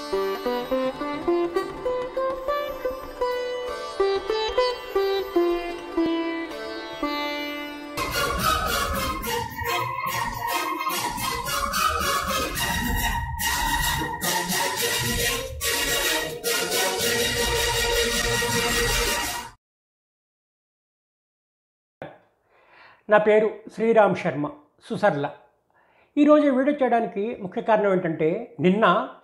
నా పేరు శ్రీరామ్ శర్మ సుసర్ల. ఈరోజు వీడియో చేయడానికి ముఖ్య కారణం ఏంటంటే, నిన్న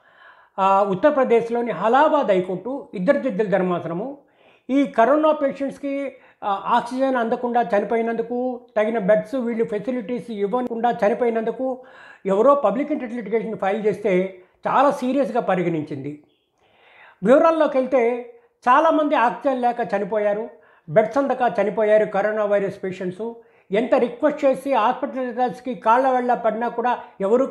ఉత్తరప్రదేశ్లోని అలహాబాద్ హైకోర్టు ఇద్దరు జడ్జిల ధర్మాసనము ఈ కరోనా పేషెంట్స్కి ఆక్సిజన్ అందకుండా చనిపోయినందుకు, తగిన బెడ్స్ వీళ్ళు ఫెసిలిటీస్ ఇవ్వకుండా చనిపోయినందుకు ఎవరో పబ్లిక్ ఇంట్రెస్ట్ లిటిగేషన్ ఫైల్ చేస్తే చాలా సీరియస్గా పరిగణించింది. వివరాల్లోకి వెళ్తే చాలామంది ఆక్సిజన్ లేక చనిపోయారు, బెడ్స్ అందక చనిపోయారు కరోనా వైరస్ పేషెంట్స్. ఎంత రిక్వెస్ట్ చేసి హాస్పిటల్స్కి కాళ్ళ వెళ్ళ పడినా కూడా ఎవరు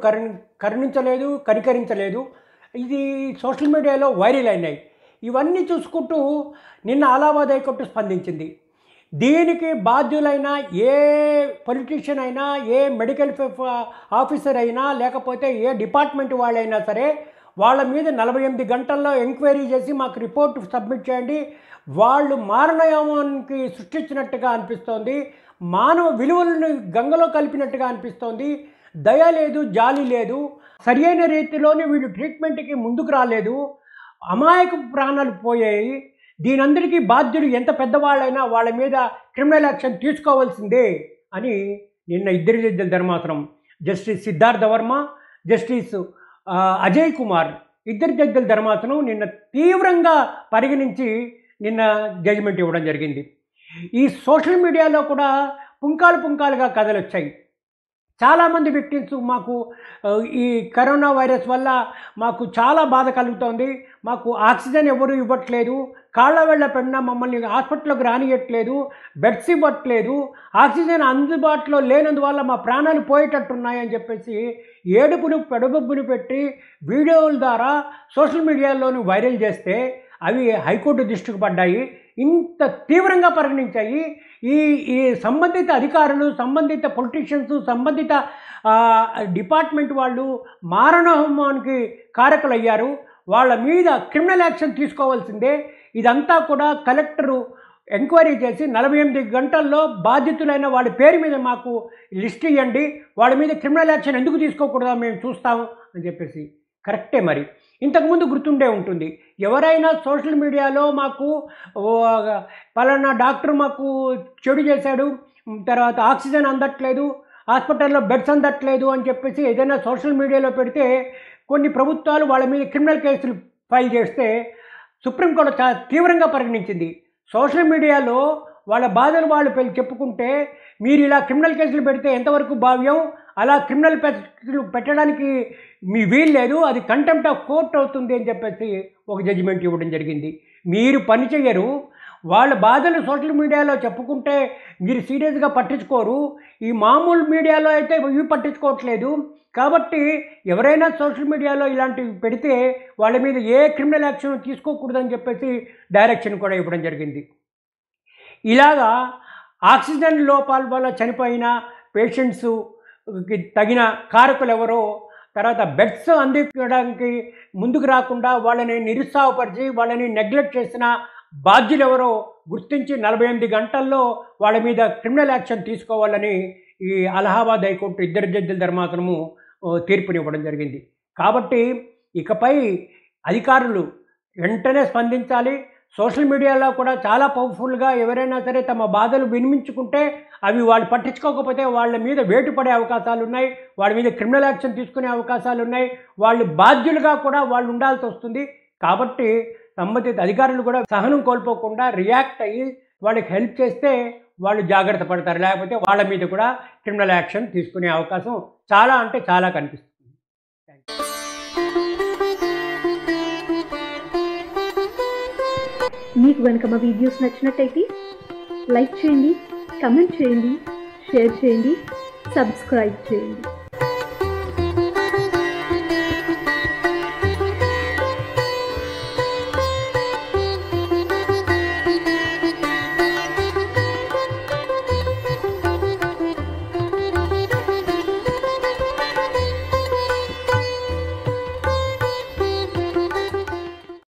కనికరించలేదు. ఇది సోషల్ మీడియాలో వైరల్ అయినాయి. ఇవన్నీ చూసుకుంటూ నిన్న అలహాబాద్ హైకోర్టు స్పందించింది. దీనికి బాధ్యులైన ఏ పొలిటీషియన్ అయినా, ఏ మెడికల్ ఆఫీసర్ అయినా, లేకపోతే ఏ డిపార్ట్మెంట్ వాళ్ళైనా సరే వాళ్ళ మీద 48 గంటల్లో ఎంక్వైరీ చేసి మాకు రిపోర్ట్ సబ్మిట్ చేయండి. వాళ్ళు మారణయామానికి సృష్టించినట్టుగా అనిపిస్తోంది, మానవ విలువలను గంగలో కలిపినట్టుగా అనిపిస్తోంది. దయ లేదు, జాలి లేదు, సరియైన రీతిలోనే వీళ్ళు ట్రీట్మెంట్కి ముందుకు రాలేదు, అమాయక ప్రాణాలు పోయాయి. దీనందరికీ బాధ్యులు ఎంత పెద్దవాళ్ళైనా వాళ్ళ మీద క్రిమినల్ యాక్షన్ తీసుకోవాల్సిందే అని నిన్న ఇద్దరు జడ్జిల ధర్మాసనం జస్టిస్ సిద్ధార్థ వర్మ, జస్టిస్ అజయ్ కుమార్ ఇద్దరు జడ్జిల ధర్మాసనం నిన్న తీవ్రంగా పరిగణించి నిన్న జడ్జిమెంట్ ఇవ్వడం జరిగింది. ఈ సోషల్ మీడియాలో కూడా పుంకాలుగా కథలు వచ్చాయి. చాలామంది విక్టిమ్స్ మాకు ఈ కరోనా వైరస్ వల్ల మాకు చాలా బాధ కలుగుతోంది, మాకు ఆక్సిజన్ ఎవరు ఇవ్వట్లేదు, కాళ్ళ వెళ్ళ పడినా మమ్మల్ని హాస్పిటల్కి రానియట్లేదు, బెడ్స్ ఇవ్వట్లేదు, ఆక్సిజన్ అందుబాటులో లేనందువల్ల మా ప్రాణాలు పోయేటట్టున్నాయని చెప్పేసి ఏడుపును పెడబొబ్బును పెట్టి వీడియోల ద్వారా సోషల్ మీడియాలోని వైరల్ చేస్తే అవి హైకోర్టు దృష్టికి పడ్డాయి. ఇంత తీవ్రంగా పరిగణించాయి. ఈ సంబంధిత అధికారులు, సంబంధిత పొలిటీషియన్స్, సంబంధిత డిపార్ట్మెంట్ వాళ్ళు మారణహోమానికి కారకులయ్యారు. వాళ్ళ మీద క్రిమినల్ యాక్షన్ తీసుకోవాల్సిందే. ఇదంతా కూడా కలెక్టరు ఎంక్వైరీ చేసి 48 గంటల్లో బాధితులైన వాళ్ళ పేరు మీద మాకు లిస్ట్ ఇవ్వండి, వాళ్ళ మీద క్రిమినల్ యాక్షన్ ఎందుకు తీసుకోకూడదో మేము చూస్తాము అని చెప్పేసి. కరెక్టే. మరి ఇంతకుముందు గుర్తుండే ఉంటుంది, ఎవరైనా సోషల్ మీడియాలో మాకు పలానా డాక్టర్ మాకు చెడు చేశాడు, తర్వాత ఆక్సిజన్ అందట్లేదు, హాస్పిటల్లో బెడ్స్ అందట్లేదు అని చెప్పేసి ఏదైనా సోషల్ మీడియాలో పెడితే కొన్ని ప్రభుత్వాలు వాళ్ళ మీద క్రిమినల్ కేసులు ఫైల్ చేస్తే సుప్రీంకోర్టు చాలా తీవ్రంగా పరిగణించింది. సోషల్ మీడియాలో వాళ్ళ బాధలు వాళ్ళు చెప్పుకుంటే మీరు ఇలా క్రిమినల్ కేసులు పెడితే ఎంతవరకు భావ్యం, అలా క్రిమినల్ కేసులు పెట్టడానికి మీ వీలు లేదు, అది కంటెంప్ట్ ఆఫ్ కోర్ట్ అవుతుంది అని చెప్పేసి ఒక జడ్జిమెంట్ ఇవ్వడం జరిగింది. మీరు పని చెయ్యరు, వాళ్ళ బాధలు సోషల్ మీడియాలో చెప్పుకుంటే మీరు సీరియస్గా పట్టించుకోరు, ఈ మామూలు మీడియాలో అయితే ఇవి పట్టించుకోవట్లేదు. కాబట్టి ఎవరైనా సోషల్ మీడియాలో ఇలాంటివి పెడితే వాళ్ళ మీద ఏ క్రిమినల్ యాక్షన్ తీసుకోకూడదని చెప్పేసి డైరెక్షన్ కూడా ఇవ్వడం జరిగింది. ఇలాగా ఆక్సిజన్ లోపాల వల్ల చనిపోయిన పేషెంట్స్కి తగిన కారకులు ఎవరో, తర్వాత బెడ్స్ అందించడానికి ముందుకు రాకుండా వాళ్ళని నిరుత్సాహపరిచి వాళ్ళని నెగ్లెక్ట్ చేసిన బాధ్యులు ఎవరో గుర్తించి 48 గంటల్లో వాళ్ళ మీద క్రిమినల్ యాక్షన్ తీసుకోవాలని ఈ అలహాబాద్ హైకోర్టు ఇద్దరు జడ్జిల ధర్మాసనము తీర్పునివ్వడం జరిగింది. కాబట్టి ఇకపై అధికారులు వెంటనే స్పందించాలి. సోషల్ మీడియాలో కూడా చాలా పవర్ఫుల్గా ఎవరైనా సరే తమ బాధలు వినిపించుకుంటే అవి వాళ్ళు పట్టించుకోకపోతే వాళ్ళ మీద వేటు పడే అవకాశాలు ఉన్నాయి, వాళ్ళ మీద క్రిమినల్ యాక్షన్ తీసుకునే అవకాశాలు ఉన్నాయి, వాళ్ళు బాధ్యులుగా కూడా వాళ్ళు ఉండాల్సి వస్తుంది. కాబట్టి సంబంధిత అధికారులు కూడా సహనం కోల్పోకుండా రియాక్ట్ అయ్యి వాళ్ళకి హెల్ప్ చేస్తే వాళ్ళు జాగ్రత్త పడతారు, లేకపోతే వాళ్ళ మీద కూడా క్రిమినల్ యాక్షన్ తీసుకునే అవకాశం చాలా అంటే చాలా కనిపిస్తుంది. మీకు కనుక మా వీడియోస్ నచ్చినట్టయితే లైక్ చేయండి, కమెంట్ చేయండి, షేర్ చేయండి, సబ్స్క్రైబ్ చేయండి.